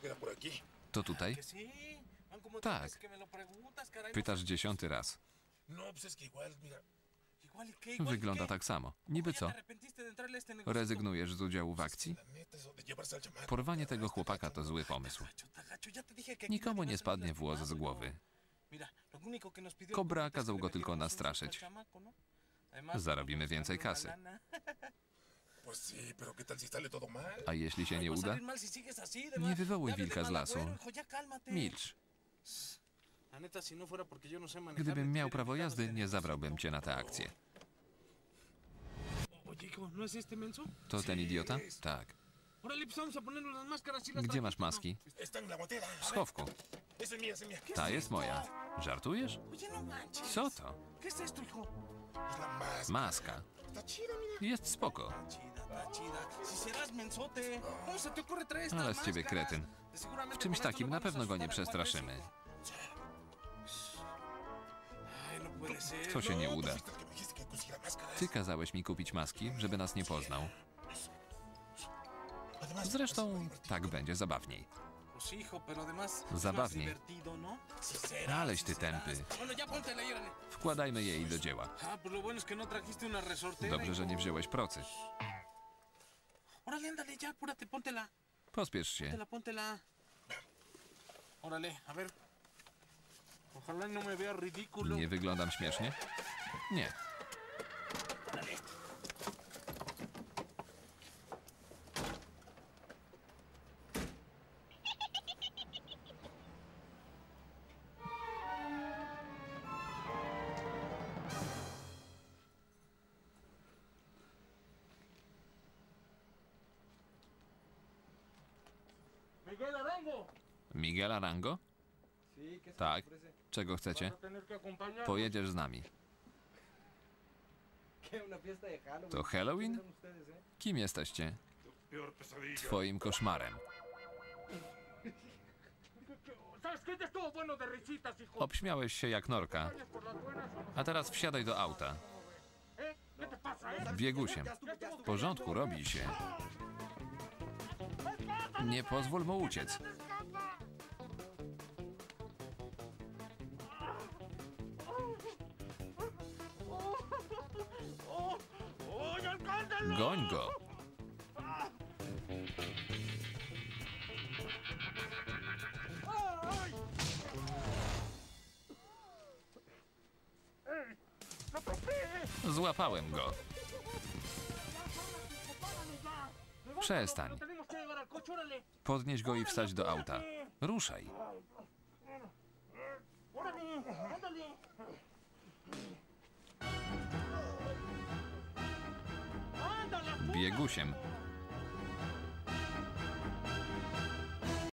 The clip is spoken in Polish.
To tutaj? Tak. Pytasz 10. raz. Wygląda tak samo. Niby co? Rezygnujesz z udziału w akcji? Porwanie tego chłopaka to zły pomysł. Nikomu nie spadnie włos z głowy. Kobra kazał go tylko nastraszyć. Zarobimy więcej kasy. A jeśli się nie uda? Nie wywołuj wilka z lasu. Milcz. Gdybym miał prawo jazdy, nie zabrałbym cię na tę akcję. To ten idiota? Tak. Gdzie masz maski? W schowku. Ta jest moja. Żartujesz? Co to? Maska. Jest spoko. Ale z ciebie kretyn. W czymś takim na pewno go nie przestraszymy. To się nie uda. Ty kazałeś mi kupić maski, żeby nas nie poznał. Zresztą tak będzie zabawniej. Zabawniej. Aleś ty tępy. Wkładajmy jej do dzieła. Dobrze, że nie wziąłeś procy. Pospiesz się. Nie wyglądam śmiesznie? Nie. Miguel Arango? Tak. Czego chcecie? Pojedziesz z nami. To Halloween? Kim jesteście? Twoim koszmarem. Obśmiałeś się jak norka. A teraz wsiadaj do auta. Biegusiem. W porządku, robi się. Nie pozwól mu uciec. Goń go. Złapałem go. Przestań. Podnieś go i wsadź do auta. Ruszaj. Biegusiem.